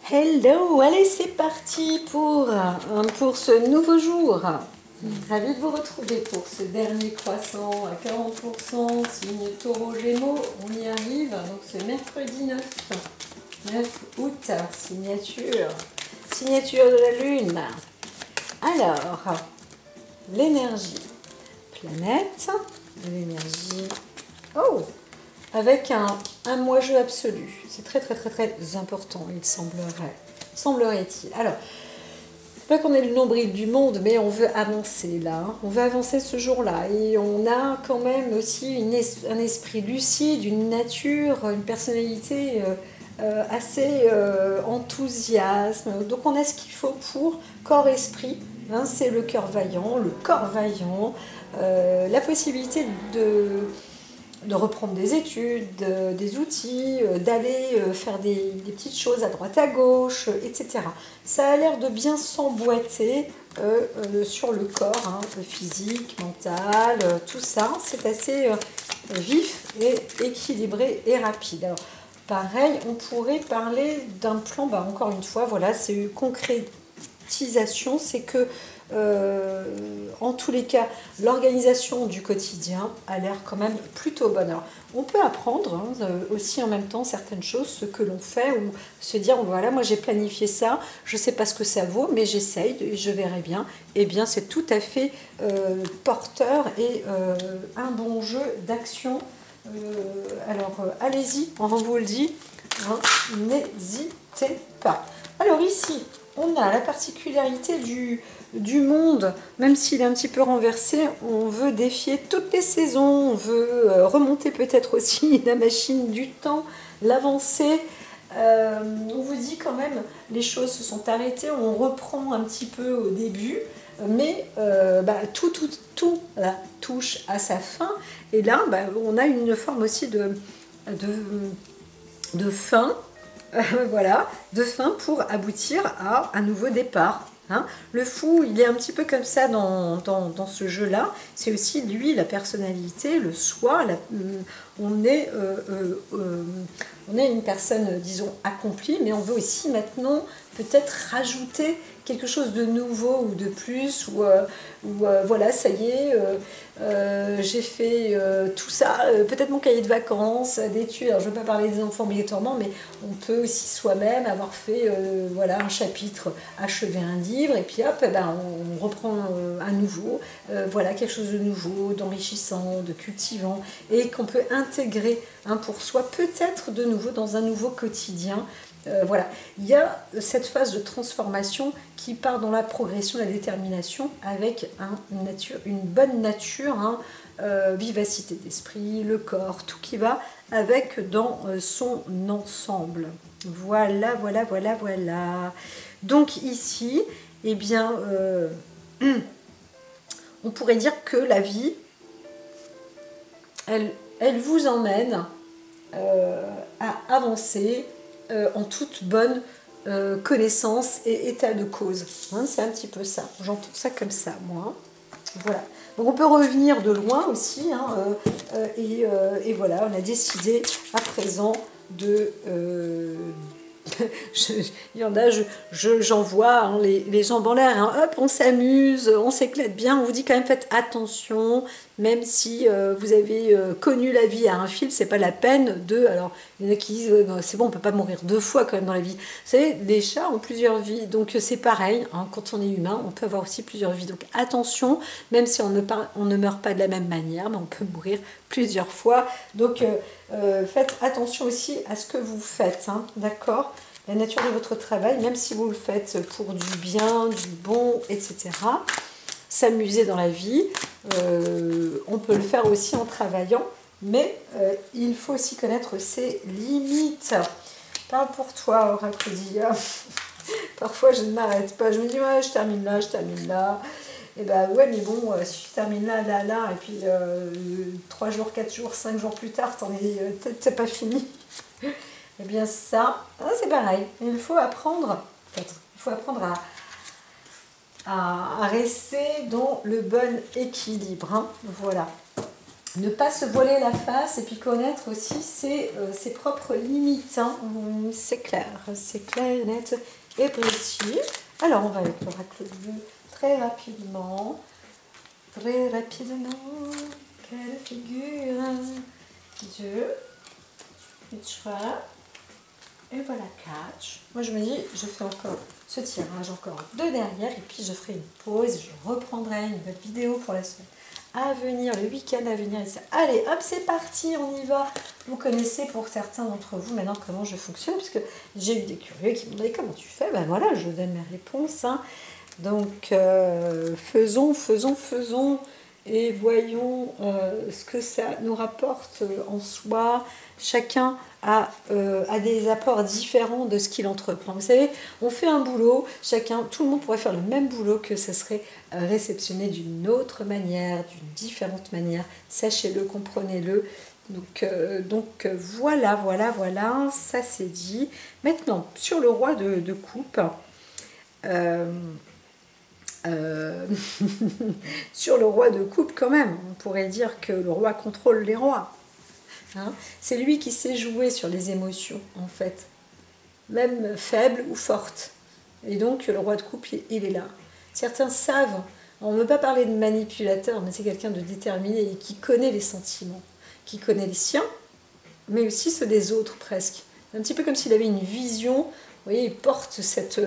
Hello, allez c'est parti pour ce nouveau jour. Ravi de vous retrouver pour ce dernier croissant à 40%, signe taureau gémeaux, on y arrive, donc ce mercredi 9 août, signature de la lune. Alors, l'énergie, planète, l'énergie, oh, avec un moi-je absolu. C'est très important, il semblerait-il. Alors, c'est pas qu'on est le nombril du monde, mais on veut avancer là. On veut avancer ce jour-là. Et on a quand même aussi un esprit lucide, une nature, une personnalité assez enthousiasme. Donc on a ce qu'il faut pour corps-esprit. Hein, c'est le cœur vaillant, la possibilité de reprendre des études, des outils, d'aller faire des petites choses à droite à gauche, etc. Ça a l'air de bien s'emboîter sur le corps, hein, physique, mental, tout ça. C'est assez vif et équilibré et rapide. Alors, pareil, on pourrait parler d'un plan, encore une fois, voilà, c'est une concrétisation, c'est que en tous les cas, l'organisation du quotidien a l'air quand même plutôt bonne. Alors, on peut apprendre aussi en même temps certaines choses, ce que l'on fait, ou se dire, voilà, moi j'ai planifié ça, je ne sais pas ce que ça vaut, mais j'essaye, et je verrai bien. Eh bien, c'est tout à fait porteur et un bon jeu d'action. Allez-y, on vous le dit, hein, n'hésitez pas. Alors ici, on a la particularité du monde, même s'il est un petit peu renversé, on veut défier toutes les saisons, on veut remonter peut-être aussi la machine du temps, l'avancer. On vous dit quand même, les choses se sont arrêtées, on reprend un petit peu au début, mais tout touche à sa fin. Et là, on a une forme aussi de fin, voilà, de fin pour aboutir à un nouveau départ. Hein. Le fou, il est un petit peu comme ça dans ce jeu-là. C'est aussi lui, la personnalité, le soi. On est une personne, disons, accomplie, mais on veut aussi maintenant peut-être rajouter quelque chose de nouveau ou de plus, ou voilà, ça y est, j'ai fait tout ça, peut-être mon cahier de vacances, d'études, alors je ne veux pas parler des enfants obligatoirement, mais on peut aussi soi-même avoir fait voilà, un chapitre, achever un livre, et puis hop, on reprend à nouveau, voilà, quelque chose de nouveau, d'enrichissant, de cultivant, et qu'on peut intégrer pour soi, peut-être de nouveau dans un nouveau quotidien. Voilà, il y a cette phase de transformation qui part dans la progression, la détermination, avec une bonne nature, vivacité d'esprit, le corps, tout qui va avec dans son ensemble. Voilà. Donc ici, eh bien, on pourrait dire que la vie, elle vous emmène à avancer en toute bonne connaissance et état de cause. Hein, c'est un petit peu ça. J'entends ça comme ça, moi. Voilà. Donc on peut revenir de loin aussi. Et voilà, on a décidé à présent de... il y en a, j'en vois les jambes en l'air, hop, on s'amuse, on s'éclate bien, on vous dit quand même faites attention, même si vous avez connu la vie à un fil, c'est pas la peine de... Alors, il y en a qui disent, c'est bon, on peut pas mourir deux fois quand même dans la vie. Vous savez, les chats ont plusieurs vies, donc c'est pareil, quand on est humain, on peut avoir aussi plusieurs vies. Donc attention, même si on ne meurt pas de la même manière, mais on peut mourir plusieurs fois. Donc faites attention aussi à ce que vous faites, d'accord ? La nature de votre travail, même si vous le faites pour du bien, du bon, etc. S'amuser dans la vie, on peut le faire aussi en travaillant, mais il faut aussi connaître ses limites. Parle pour toi, Oracle. Parfois, je ne m'arrête pas. Je me dis, ouais, je termine là. Et ouais, mais bon, si tu termines là, et puis 3 jours, 4 jours, 5 jours plus tard, c'est pas fini. Eh bien ça, c'est pareil. Il faut apprendre, peut-être. Il faut apprendre à rester dans le bon équilibre. Voilà. ne pas se voiler la face et puis connaître aussi ses propres limites. Hein. C'est clair, net et précis. Alors, on va avec l'oracle bleu très rapidement. Très rapidement. Quelle figure? 2, 3, et voilà 4. Moi, je me dis, je fais encore ce tirage, encore 2 derrière, et puis je ferai une pause, je reprendrai une nouvelle vidéo pour la semaine à venir, le week-end à venir. Allez, hop, c'est parti, on y va. Vous connaissez pour certains d'entre vous maintenant comment je fonctionne, puisque j'ai eu des curieux qui m'ont demandé comment tu fais. Ben voilà, je donne mes réponses. Hein. Donc, faisons, et voyons ce que ça nous rapporte en soi. Chacun a des apports différents de ce qu'il entreprend. Vous savez, on fait un boulot, tout le monde pourrait faire le même boulot, que ce serait réceptionné d'une autre manière, d'une différente manière. Sachez-le, comprenez-le. Donc voilà, ça c'est dit. Maintenant, sur le roi de coupe, sur le roi de coupe quand même, on pourrait dire que le roi contrôle les rois. Hein, c'est lui qui sait jouer sur les émotions, en fait, même faibles ou fortes. Et donc, le roi de coupe, il est là. Certains savent, on ne veut pas parler de manipulateur, mais c'est quelqu'un de déterminé et qui connaît les sentiments, qui connaît les siens, mais aussi ceux des autres, presque. Un petit peu comme s'il avait une vision, vous voyez, il porte cet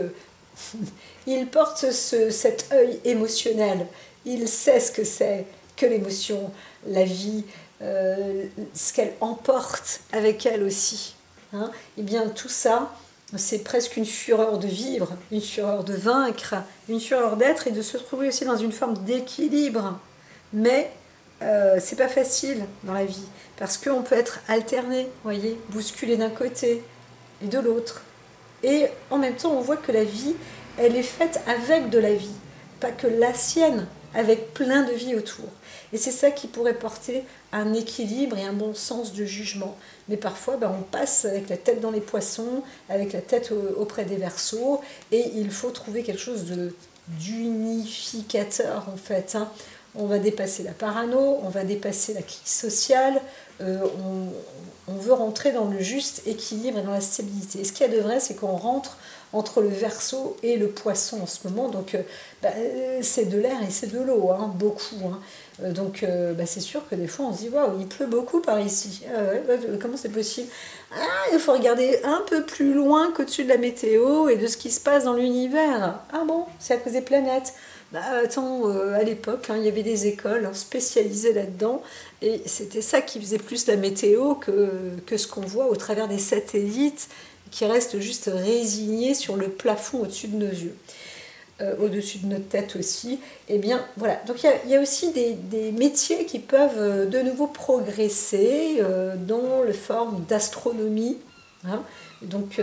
œil émotionnel. Il sait ce que c'est que l'émotion, la vie, ce qu'elle emporte avec elle aussi. Hein. Et bien tout ça, c'est presque une fureur de vivre, une fureur de vaincre, une fureur d'être et de se trouver aussi dans une forme d'équilibre. Mais c'est pas facile dans la vie, parce qu'on peut être alterné, voyez, bousculé d'un côté et de l'autre. Et en même temps, on voit que la vie, elle est faite avec de la vie, pas que la sienne, avec plein de vie autour. Et c'est ça qui pourrait porter un équilibre et un bon sens de jugement. Mais parfois, on passe avec la tête dans les poissons, avec la tête auprès des Verseaux, et il faut trouver quelque chose d'unificateur, en fait. Hein. On va dépasser la parano, on va dépasser la crise sociale, on veut rentrer dans le juste équilibre et dans la stabilité. Et ce qu'il y a de vrai, c'est qu'on rentre entre le Verseau et le Poisson en ce moment. Donc, c'est de l'air et c'est de l'eau, hein, beaucoup. Hein. Donc, c'est sûr que des fois, on se dit, waouh, il pleut beaucoup par ici. Comment c'est possible? Il faut regarder un peu plus loin qu'au-dessus de la météo et de ce qui se passe dans l'univers. Ah bon, c'est à cause des planètes. À l'époque, il y avait des écoles spécialisées là-dedans, et c'était ça qui faisait plus la météo que ce qu'on voit au travers des satellites qui restent juste résignés sur le plafond au-dessus de nos yeux, au-dessus de notre tête aussi. Et bien voilà, donc il y a aussi des métiers qui peuvent de nouveau progresser dans la forme d'astronomie. Hein. Donc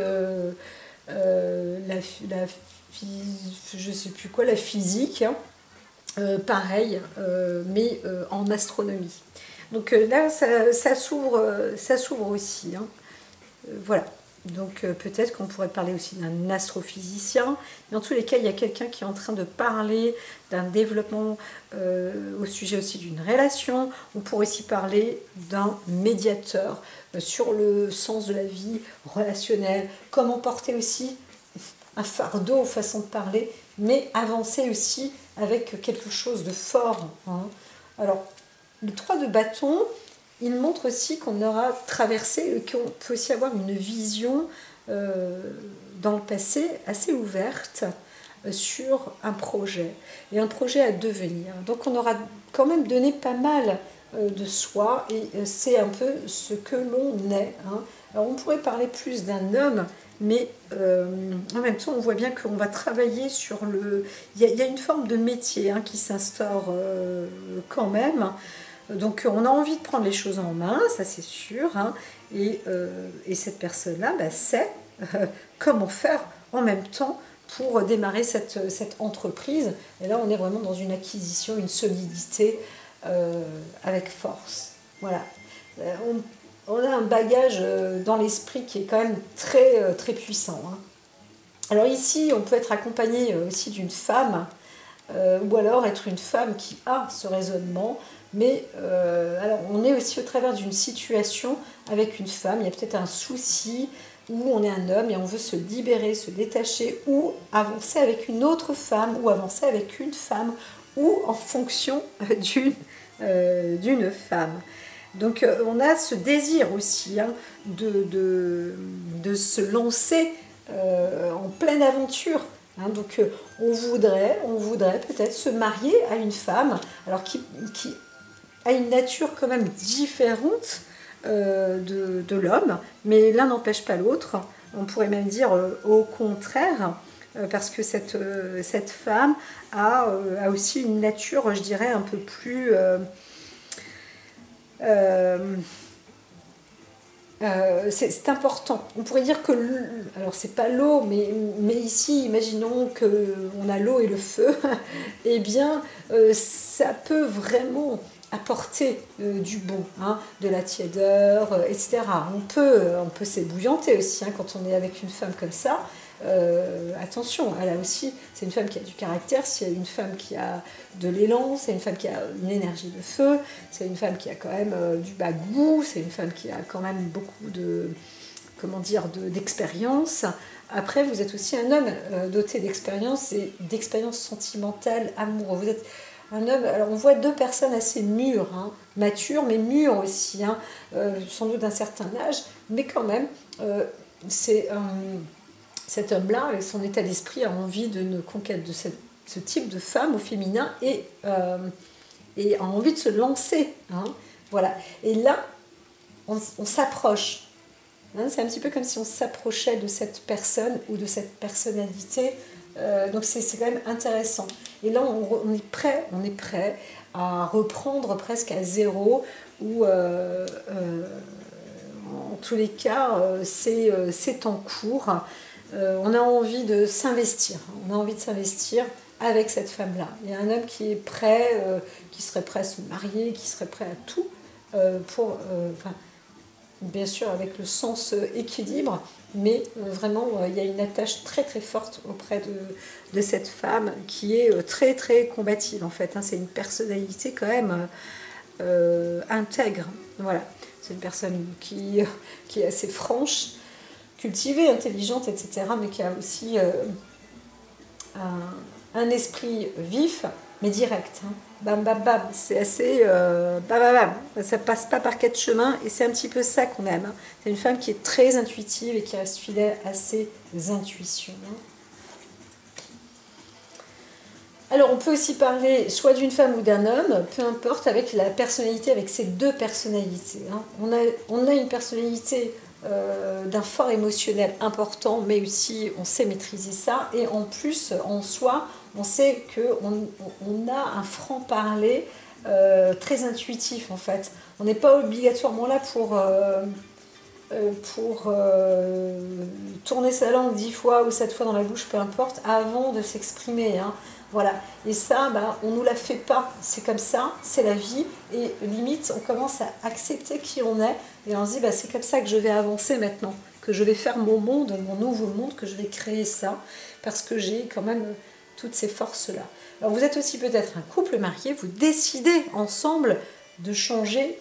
je sais plus quoi, la physique, hein, pareil, mais en astronomie. Donc là, ça s'ouvre aussi. Hein. Voilà. Donc peut-être qu'on pourrait parler aussi d'un astrophysicien. Mais en tous les cas, il y a quelqu'un qui est en train de parler d'un développement au sujet aussi d'une relation. On pourrait aussi parler d'un médiateur sur le sens de la vie relationnelle. Comment porter aussi un fardeau, façon de parler, mais avancer aussi avec quelque chose de fort. Hein. Alors, le 3 de bâton, il montre aussi qu'on aura traversé, qu'on peut aussi avoir une vision dans le passé assez ouverte sur un projet, et un projet à devenir. Donc on aura quand même donné pas mal de soi, et c'est un peu ce que l'on est. Hein. Alors on pourrait parler plus d'un homme, mais en même temps on voit bien qu'on va travailler sur le... Il y a une forme de métier qui s'instaure quand même. Donc on a envie de prendre les choses en main, ça c'est sûr, hein, et cette personne-là sait comment faire en même temps pour démarrer cette entreprise. Et là on est vraiment dans une acquisition, une solidité avec force. Voilà. On a un bagage dans l'esprit qui est quand même très, très puissant. Hein. Alors ici on peut être accompagné aussi d'une femme, ou alors être une femme qui a ce raisonnement, Mais alors, on est aussi au travers d'une situation avec une femme, il y a peut-être un souci, où on est un homme et on veut se libérer, se détacher, ou avancer avec une autre femme, ou avancer avec une femme, ou en fonction d'une femme. Donc on a ce désir aussi hein, de se lancer en pleine aventure. Hein. Donc on voudrait peut-être se marier à une femme, alors qui a une nature quand même différente de l'homme, mais l'un n'empêche pas l'autre. On pourrait même dire au contraire, parce que cette femme a aussi une nature, je dirais, un peu plus... c'est important. On pourrait dire que, alors c'est pas l'eau, mais ici, imaginons qu'on a l'eau et le feu, eh bien, ça peut vraiment apporter du bon, hein, de la tiédeur, etc. On peut s'ébouillanter aussi hein, quand on est avec une femme comme ça. Attention, elle a aussi, c'est une femme qui a du caractère, c'est une femme qui a de l'élan, c'est une femme qui a une énergie de feu, c'est une femme qui a quand même du bagou, c'est une femme qui a quand même beaucoup de, comment dire, d'expérience. Après, vous êtes aussi un homme doté d'expérience et d'expérience sentimentale, amoureux. Vous êtes un homme, alors on voit deux personnes assez mûres, hein, matures, mais mûres aussi, hein, sans doute d'un certain âge, mais quand même, c'est cet homme-là, avec son état d'esprit, a envie d'une conquête de ce type de femme au féminin et a envie de se lancer. Hein, voilà. Et là, on s'approche. Hein, c'est un petit peu comme si on s'approchait de cette personne ou de cette personnalité. Donc c'est quand même intéressant. Et là, on est prêt à reprendre presque à zéro ou en tous les cas, c'est en cours. On a envie de s'investir. On a envie de s'investir avec cette femme-là. Il y a un homme qui est prêt, qui serait prêt à se marier, qui serait prêt à tout pour, bien sûr avec le sens équilibre, mais vraiment il y a une attache très très forte auprès de cette femme qui est très très combative en fait. Hein. C'est une personnalité quand même intègre. Voilà. C'est une personne qui est assez franche, cultivée, intelligente, etc., mais qui a aussi un esprit vif, mais direct. Hein. Bam, bam, bam. C'est assez... bam, bam, bam. Ça passe pas par quatre chemins, et c'est un petit peu ça qu'on aime. Hein. C'est une femme qui est très intuitive et qui reste fidèle à ses intuitions. Hein. Alors, on peut aussi parler soit d'une femme ou d'un homme, peu importe, avec la personnalité, avec ces deux personnalités. Hein. On a une personnalité d'un fort émotionnel important, mais aussi on sait maîtriser ça. Et en plus, en soi, on sait qu'on a un franc-parler très intuitif, en fait. On n'est pas obligatoirement là pour tourner sa langue 10 fois ou 7 fois dans la bouche, peu importe, avant de s'exprimer. Hein. Voilà. Et ça, on ne nous la fait pas. C'est comme ça, c'est la vie. Et limite, on commence à accepter qui on est. Et on se dit, c'est comme ça que je vais avancer maintenant. Que je vais faire mon monde, mon nouveau monde, que je vais créer ça. Parce que j'ai quand même toutes ces forces-là. Alors vous êtes aussi peut-être un couple marié. Vous décidez ensemble de changer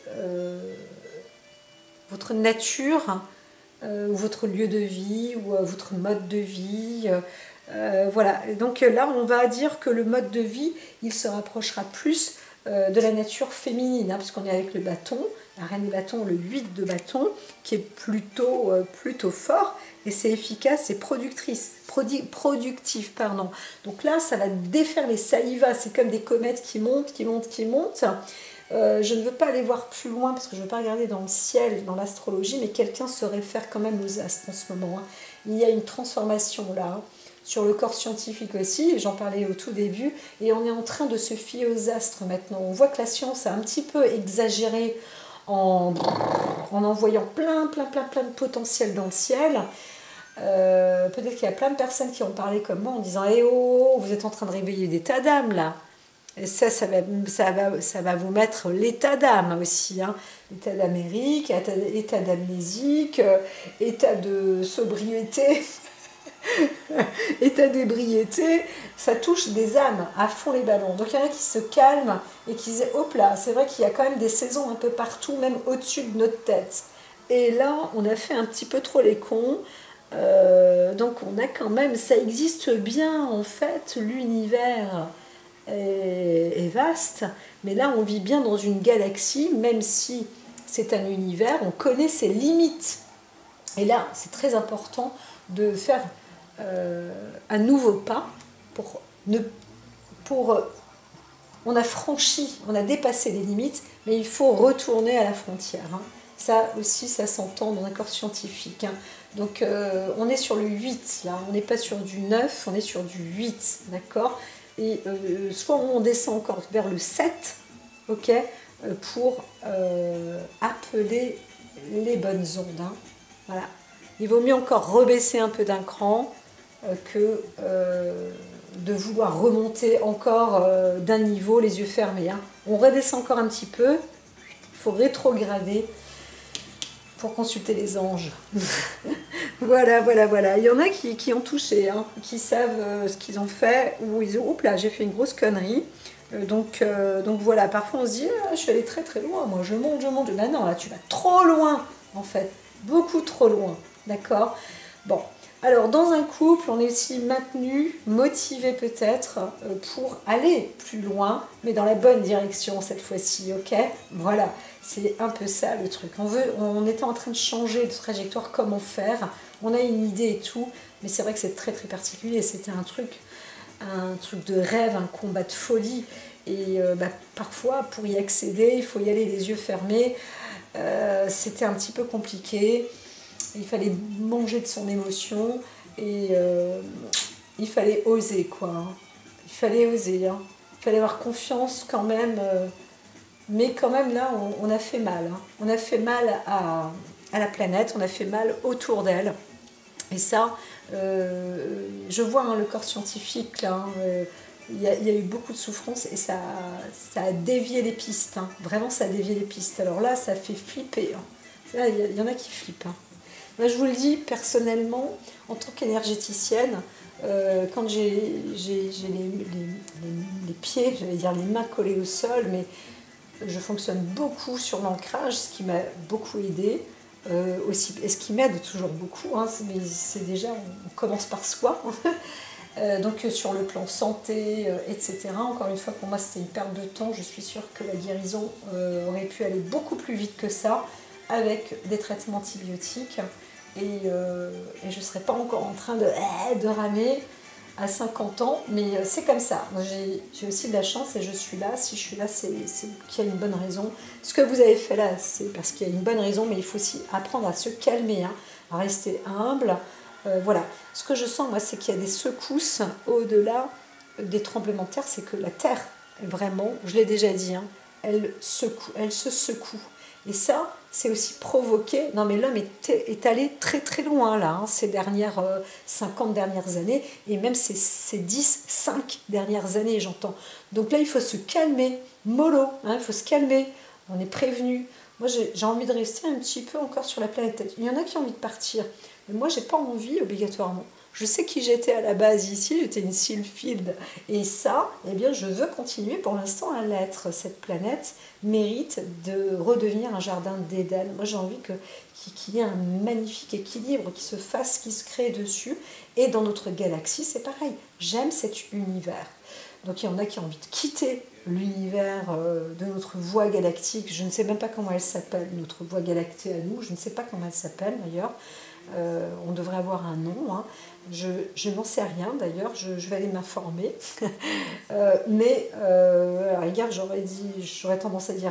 votre nature, ou votre lieu de vie, ou votre mode de vie. Voilà, donc là on va dire que le mode de vie il se rapprochera plus de la nature féminine, hein, puisqu'on est avec le bâton, la reine des bâtons, le 8 de bâton, qui est plutôt fort, et c'est efficace, c'est productif, pardon. Donc là ça va défaire les salivas, c'est comme des comètes qui montent. Je ne veux pas aller voir plus loin parce que je ne veux pas regarder dans le ciel, dans l'astrologie, mais quelqu'un se réfère quand même aux astres en ce moment. Hein. Il y a une transformation là. Hein. Sur le corps scientifique aussi, j'en parlais au tout début, et on est en train de se fier aux astres maintenant. On voit que la science a un petit peu exagéré en envoyant plein de potentiel dans le ciel. Peut-être qu'il y a plein de personnes qui ont parlé comme moi en disant « Eh oh, vous êtes en train de réveiller des tas d'âmes là !» Et ça va vous mettre l'état d'âme aussi, hein. État d'Amérique, état d'amnésique, état de sobriété. état d'ébriété, ça touche des âmes à fond les ballons. Donc il y en a qui se calment et qui disent, hop là, c'est vrai qu'il y a quand même des saisons un peu partout, même au-dessus de notre tête. Et là, on a fait un petit peu trop les cons. Donc on a quand même, ça existe bien en fait, l'univers est vaste, mais là on vit bien dans une galaxie, même si c'est un univers, on connaît ses limites. Et là, c'est très important de faire un nouveau pas pour ne pour on a franchi, on a dépassé les limites, mais il faut retourner à la frontière. Hein. Ça aussi, ça s'entend dans un corps scientifique. Hein. Donc, on est sur le 8, là. On n'est pas sur du 9, on est sur du 8, d'accord. Et soit on descend encore vers le 7, ok, pour appeler les bonnes ondes. Hein. Voilà. Il vaut mieux encore rebaisser un peu d'un cran que de vouloir remonter encore d'un niveau les yeux fermés. Hein. On redescend encore un petit peu, il faut rétrograder pour consulter les anges. Voilà, voilà, voilà. Il y en a qui ont touché, hein, qui savent ce qu'ils ont fait, ou ils ont, oups là, j'ai fait une grosse connerie. Donc voilà, parfois on se dit, ah, je suis allée très très loin, moi je monte, je monte. Ben non, là tu vas trop loin, en fait, beaucoup trop loin, d'accord. Bon, alors dans un couple, on est aussi maintenu, motivé peut-être, pour aller plus loin, mais dans la bonne direction cette fois-ci, ok. Voilà, c'est un peu ça le truc. On était en train de changer de trajectoire, comment faire, on a une idée et tout, mais c'est vrai que c'est très très particulier, c'était un truc de rêve, un combat de folie. Et parfois, pour y accéder, il faut y aller les yeux fermés. C'était un petit peu compliqué. Il fallait manger de son émotion et il fallait oser, quoi. Hein. Il fallait oser. Hein. Il fallait avoir confiance quand même. Mais quand même, là, on a fait mal. Hein. On a fait mal à la planète, on a fait mal autour d'elle. Et ça, je vois hein, le corps scientifique, là, il y a eu beaucoup de souffrance et ça a dévié les pistes. Hein. Vraiment, ça a dévié les pistes. Alors là, ça fait flipper. Hein. Là, il y en a qui flippent. Hein. Moi, je vous le dis, personnellement, en tant qu'énergéticienne, quand j'ai les pieds, j'allais dire les mains collées au sol, mais je fonctionne beaucoup sur l'ancrage, ce qui m'a beaucoup aidé. Aussi, et ce qui m'aide toujours beaucoup, hein, mais c'est déjà, on commence par soi. Donc sur le plan santé, etc. Encore une fois, pour moi, c'était une perte de temps. Je suis sûre que la guérison aurait pu aller beaucoup plus vite que ça, avec des traitements antibiotiques. Et je ne serais pas encore en train de ramer à 50 ans, mais c'est comme ça. J'ai aussi de la chance et je suis là. Si je suis là, c'est qu'il y a une bonne raison. Ce que vous avez fait là, c'est parce qu'il y a une bonne raison, mais il faut aussi apprendre à se calmer, hein, à rester humble. Voilà. Ce que je sens, moi, c'est qu'il y a des secousses au-delà des tremblements de terre. C'est que la terre, vraiment, je l'ai déjà dit, hein, elle se secoue. Et ça, c'est aussi provoqué. Non, mais l'homme est allé très très loin là, hein, ces dernières 50 dernières années, et même ces 5 dernières années, j'entends. Donc là, il faut se calmer, mollo, hein, il faut se calmer. On est prévenu. Moi, j'ai envie de rester un petit peu encore sur la planète. Il y en a qui ont envie de partir, mais moi, j'ai pas envie obligatoirement. Je sais qui j'étais à la base ici, j'étais une Sylphide. Et ça, eh bien, je veux continuer pour l'instant à l'être. Cette planète mérite de redevenir un jardin d'Éden. Moi, j'ai envie qu'il y ait un magnifique équilibre qui se fasse, qui se crée dessus. Et dans notre galaxie, c'est pareil. J'aime cet univers. Donc, il y en a qui ont envie de quitter l'univers de notre voie galactique. Je ne sais même pas comment elle s'appelle, notre voie galactique à nous. Je ne sais pas comment elle s'appelle, d'ailleurs. On devrait avoir un nom, hein. Je n'en sais rien d'ailleurs, je vais aller m'informer. Mais à la rigueur, j'aurais tendance à dire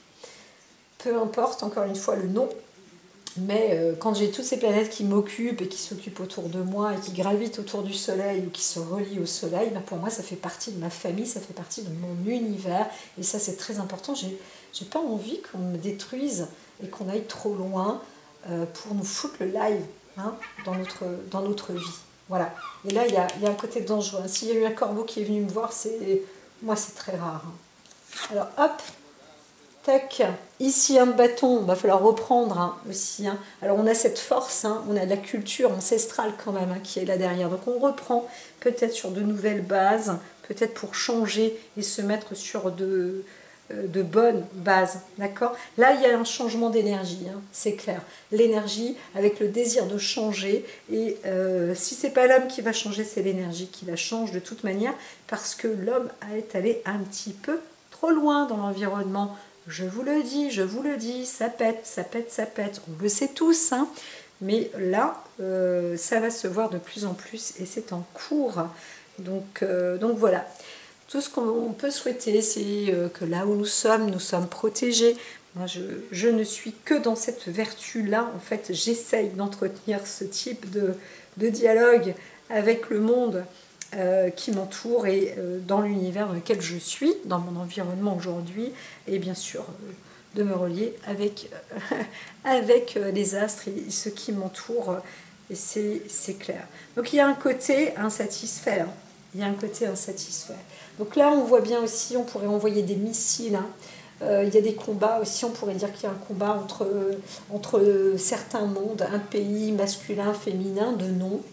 peu importe encore une fois le nom, mais quand j'ai toutes ces planètes qui m'occupent et qui s'occupent autour de moi et qui gravitent autour du soleil ou qui se relient au soleil, ben pour moi ça fait partie de ma famille, ça fait partie de mon univers et ça c'est très important. J'ai pas envie qu'on me détruise et qu'on aille trop loin pour nous foutre le live, hein, dans notre vie. Voilà. Et là, il y a un côté dangereux. S'il y a eu un corbeau qui est venu me voir, moi, c'est très rare. Hein. Alors, hop, Tac, ici un bâton, il va falloir reprendre hein, aussi. Hein. Alors on a cette force, hein, on a de la culture ancestrale quand même hein, qui est là derrière. Donc on reprend peut-être sur de nouvelles bases, peut-être pour changer et se mettre sur de bonnes bases. D'accord. Là il y a un changement d'énergie, hein, c'est clair. L'énergie avec le désir de changer. Et si c'est pas l'homme qui va changer, c'est l'énergie qui la change de toute manière. Parce que l'homme est allé un petit peu trop loin dans l'environnement. Je vous le dis, ça pète, ça pète, ça pète. On le sait tous, hein. Mais là, ça va se voir de plus en plus et c'est en cours. Donc voilà. Tout ce qu'on peut souhaiter, c'est que là où nous sommes protégés. Moi, je ne suis que dans cette vertu-là. En fait, j'essaye d'entretenir ce type de dialogue avec le monde qui m'entoure et dans l'univers dans lequel je suis, dans mon environnement aujourd'hui, et bien sûr de me relier avec, avec les astres et ceux qui m'entourent, et c'est clair. Donc il y a un côté insatisfait, hein. Il y a un côté insatisfait. Donc là on voit bien aussi, on pourrait envoyer des missiles, hein. Il y a des combats aussi, on pourrait dire qu'il y a un combat entre certains mondes, un pays masculin, féminin, de nom.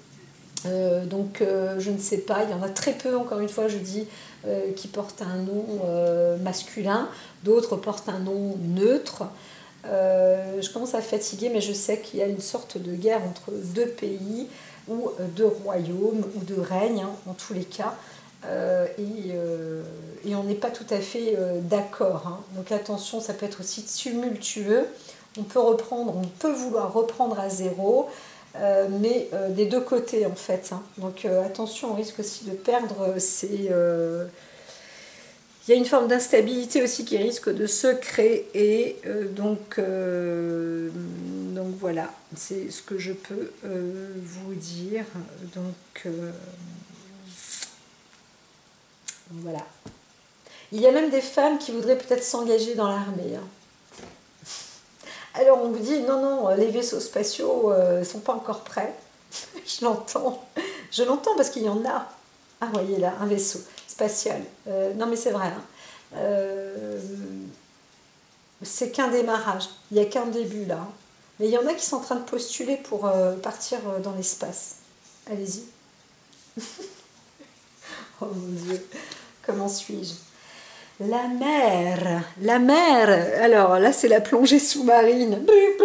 Je ne sais pas, il y en a très peu, encore une fois, je dis, qui portent un nom masculin, d'autres portent un nom neutre. Je commence à fatiguer, mais je sais qu'il y a une sorte de guerre entre deux pays, ou deux royaumes, ou deux règnes, hein, en tous les cas. Et on n'est pas tout à fait d'accord. Hein. Donc attention, ça peut être aussi tumultueux. On peut vouloir reprendre à zéro. Mais des deux côtés en fait. Hein. Donc attention, on risque aussi de perdre il y a une forme d'instabilité aussi qui risque de se créer. Donc voilà, c'est ce que je peux vous dire. Voilà. Il y a même des femmes qui voudraient peut-être s'engager dans l'armée. Hein. Alors on vous dit non, les vaisseaux spatiaux ne sont pas encore prêts. Je l'entends parce qu'il y en a. Ah, voyez là, un vaisseau spatial. Non mais c'est vrai. Hein. C'est qu'un démarrage. Il n'y a qu'un début là. Hein. Mais il y en a qui sont en train de postuler pour partir dans l'espace. Allez-y. Oh mon Dieu, comment suis-je? La mer. Alors là, c'est la plongée sous-marine.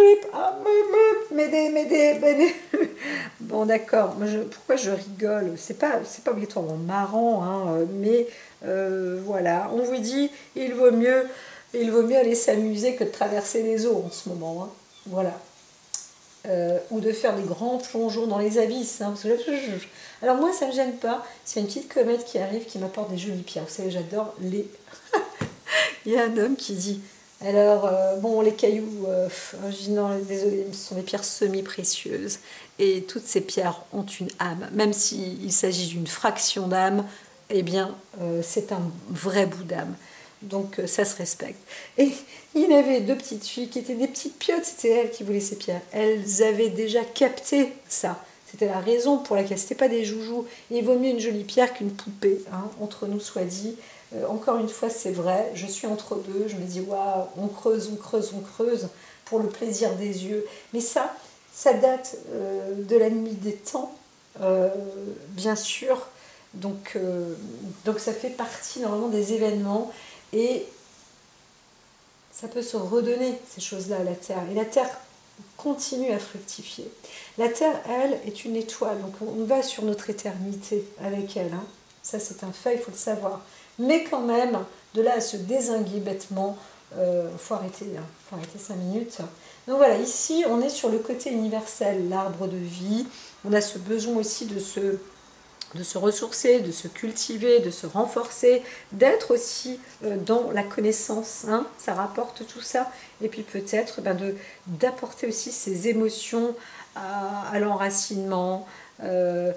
M'aider. Bon, d'accord. Pourquoi je rigole? C'est pas obligatoirement marrant, hein, mais voilà. On vous dit, il vaut mieux aller s'amuser que de traverser les eaux en ce moment. Hein. Voilà. Ou de faire des grands plongeons dans les abysses. Hein, alors moi, ça ne me gêne pas. C'est une petite comète qui arrive qui m'apporte des jolies pierres. Vous savez, j'adore les... Il y a un homme qui dit, alors, les cailloux, je dis non, désolé, ce sont des pierres semi-précieuses. Et toutes ces pierres ont une âme. Même s'il s'agit d'une fraction d'âme, eh bien, c'est un vrai bout d'âme. Donc, ça se respecte. Et il y avait deux petites filles qui étaient des petites piottes, c'était elles qui voulaient ces pierres. Elles avaient déjà capté ça. C'était la raison pour laquelle c'était pas des joujoux. Et il vaut mieux une jolie pierre qu'une poupée, hein, entre nous soit dit. Encore une fois, c'est vrai, je suis entre deux, je me dis, waouh, on creuse pour le plaisir des yeux. Mais ça date de la nuit des temps, bien sûr. Donc ça fait partie normalement des événements et ça peut se redonner, ces choses-là, à la Terre. Et la Terre continue à fructifier. La Terre, elle, est une étoile, donc on va sur notre éternité avec elle. Hein. Ça, c'est un fait, il faut le savoir. Mais quand même, de là à se dézinguer bêtement, faut arrêter 5 minutes. Donc voilà, ici, on est sur le côté universel, l'arbre de vie. On a ce besoin aussi de se ressourcer, de se cultiver, de se renforcer, d'être aussi dans la connaissance, hein, ça rapporte tout ça, et puis peut-être d'apporter aussi ses émotions à l'enracinement, à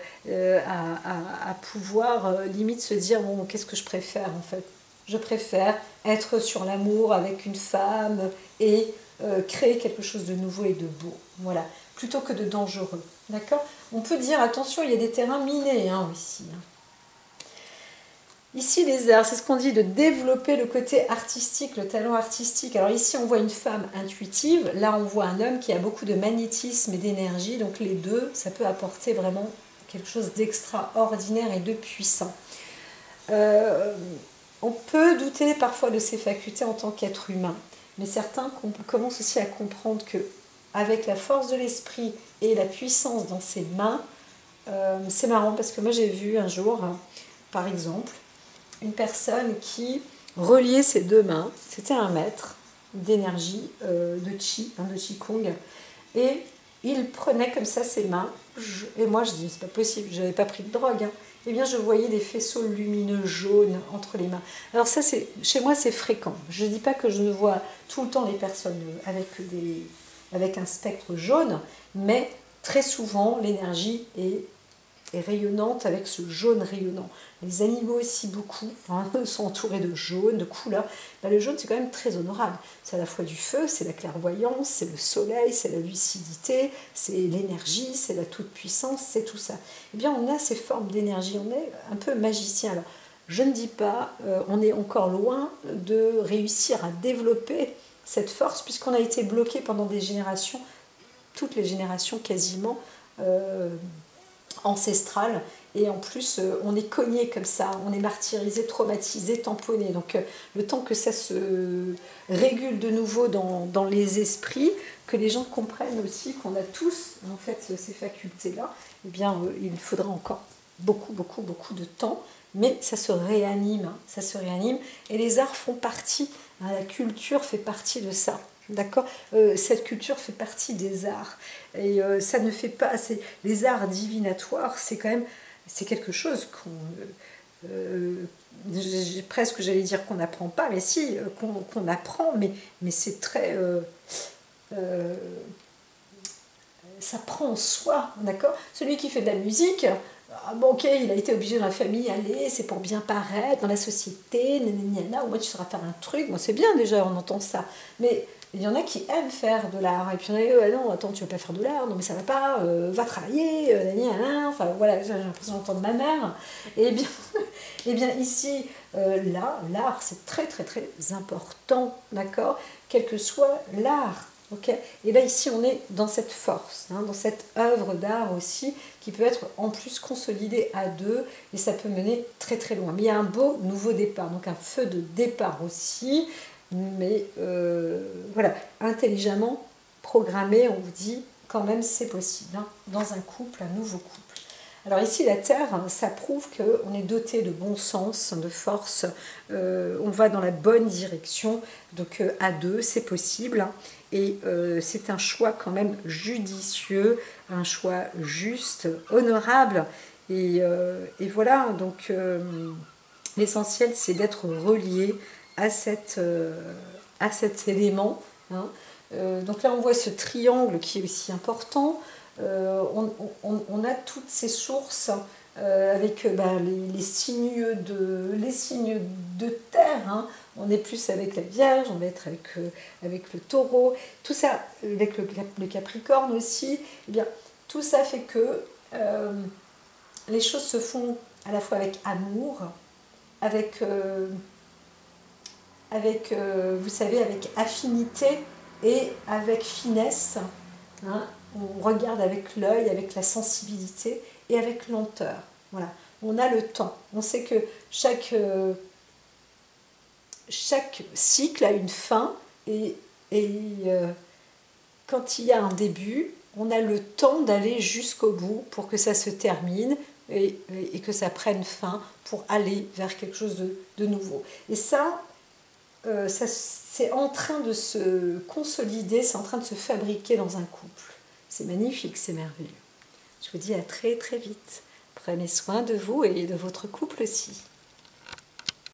pouvoir limite se dire, bon, qu'est-ce que je préfère en fait? Je préfère être sur l'amour avec une femme et créer quelque chose de nouveau et de beau, voilà, plutôt que de dangereux. D'accord? On peut dire, attention, il y a des terrains minés hein, aussi. Ici, les arts, c'est ce qu'on dit de développer le côté artistique, le talent artistique. Alors ici, on voit une femme intuitive. Là, on voit un homme qui a beaucoup de magnétisme et d'énergie. Donc les deux, ça peut apporter vraiment quelque chose d'extraordinaire et de puissant. On peut douter parfois de ses facultés en tant qu'être humain. Mais certains commencent aussi à comprendre que avec la force de l'esprit et la puissance dans ses mains, c'est marrant parce que moi j'ai vu un jour, par exemple, une personne qui reliait ses deux mains. C'était un maître d'énergie, de chi, de qigong, et il prenait comme ça ses mains. Et moi je dis, c'est pas possible, je n'avais pas pris de drogue. Hein. Eh bien je voyais des faisceaux lumineux jaunes entre les mains. Alors ça, chez moi c'est fréquent. Je ne dis pas que je ne vois tout le temps les personnes avec un spectre jaune, mais très souvent l'énergie est rayonnante avec ce jaune rayonnant. Les animaux aussi beaucoup sont entourés de jaune, de couleurs. Le jaune c'est quand même très honorable. C'est à la fois du feu, c'est la clairvoyance, c'est le soleil, c'est la lucidité, c'est l'énergie, c'est la toute-puissance, c'est tout ça. Eh bien on a ces formes d'énergie, on est un peu magicien. Alors, je ne dis pas, on est encore loin de réussir à développer cette force puisqu'on a été bloqué pendant des générations, toutes les générations quasiment, ancestrale, et en plus on est cogné comme ça, on est martyrisé, traumatisé, tamponné. Donc le temps que ça se régule de nouveau dans les esprits, que les gens comprennent aussi qu'on a tous en fait ces facultés-là, eh bien il faudra encore beaucoup de temps, mais ça se réanime, ça se réanime, et les arts font partie, la culture fait partie de ça. D'accord, cette culture fait partie des arts, et ça ne fait pas, les arts divinatoires, c'est quand même, c'est quelque chose qu'on, presque j'allais dire qu'on n'apprend pas, mais si, qu'on apprend, mais c'est très, ça prend en soi, d'accord. Celui qui fait de la musique, bon, ok, il a été obligé dans la famille, allez, c'est pour bien paraître dans la société, nanana, au moins tu sauras faire un truc, bon c'est bien déjà, on entend ça, mais il y en a qui aiment faire de l'art, et puis il y en a, non, attends, tu vas pas faire de l'art, non mais ça va pas, va travailler, nanana, enfin voilà, j'ai l'impression d'entendre ma mère, et bien, et bien ici, là, l'art c'est très important, d'accord, quel que soit l'art. Okay. Et là ici on est dans cette force, dans cette œuvre d'art aussi qui peut être en plus consolidée à deux, et ça peut mener très loin. Mais il y a un beau nouveau départ, donc un feu de départ aussi, mais voilà, intelligemment programmé, on vous dit quand même c'est possible, dans un couple, un nouveau couple. Alors ici la Terre, ça prouve qu'on est doté de bon sens, de force, on va dans la bonne direction, donc à deux c'est possible, et c'est un choix quand même judicieux, un choix juste, honorable, et voilà, donc l'essentiel c'est d'être relié à cet élément. Donc là on voit ce triangle qui est aussi important. On a toutes ces sources avec les signes de terre. On est plus avec la Vierge, on va être avec le Taureau, tout ça, avec le Capricorne aussi. Eh bien, tout ça fait que les choses se font à la fois avec amour, avec vous savez, avec affinité et avec finesse. On regarde avec l'œil, avec la sensibilité et avec lenteur. Voilà. On a le temps. On sait que chaque cycle a une fin, et quand il y a un début, on a le temps d'aller jusqu'au bout pour que ça se termine et que ça prenne fin pour aller vers quelque chose de nouveau. Et ça c'est en train de se consolider, c'est en train de se fabriquer dans un couple. C'est magnifique, c'est merveilleux. Je vous dis à très vite. Prenez soin de vous et de votre couple aussi.